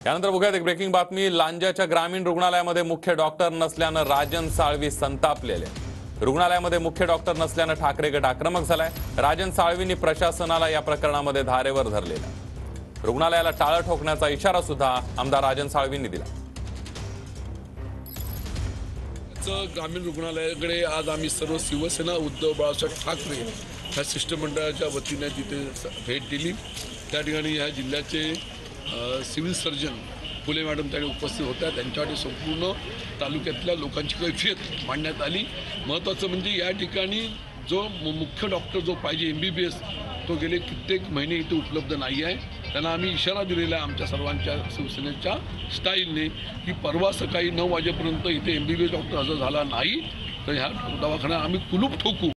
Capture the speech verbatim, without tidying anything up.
यानंतर बघूयात एक ब्रेकिंग बातमी। लांजाच्या ग्रामीण रुग्णालयामध्ये मुख्य डॉक्टर नसल्यानं राजन साळवी संतापलेले। रुग्णालयामध्ये मुख्य डॉक्टर नसल्यानं ठाकरे गट आक्रमक झालाय। राजन साळवींनी प्रशासनाला या प्रकरणामध्ये धारेवर धरलेला। रुग्णालयाला टाळं ठोकण्याचा इशारा सुद्धा आमदार राजन साळवींनी दिला। ग्रामीण रुग्णालयाकडे आज आम्ही सर्व शिवसेना उद्धव बाळासाहेब ठाकरे ह्या शिष्टमंडळाच्या वतीने तिथे भेट दिली। त्या ठिकाणी ह्या जिल्ह्याचे सिव्हिल सर्जन फुले मॅडम त्याने उपस्थित होत्या। त्यांच्यासाठी संपूर्ण तालुक्यातल्या लोकांची कैफियत मांडण्यात आली। महत्त्वाचं म्हणजे या ठिकाणी जो मुख्य डॉक्टर जो पाहिजे एम बी बी एस तो गेले कित्येक महिने इथे उपलब्ध नाही आहे। त्यांना आम्ही इशारा दिलेला आहे आमच्या सर्वांच्या शिवसेनेच्या स्टाईलने की परवा सकाळी नऊ वाजेपर्यंत इथे M B B S doctor हजर झाला नाही तर ह्या दवाखान्यात आम्ही कुलूप ठोकू।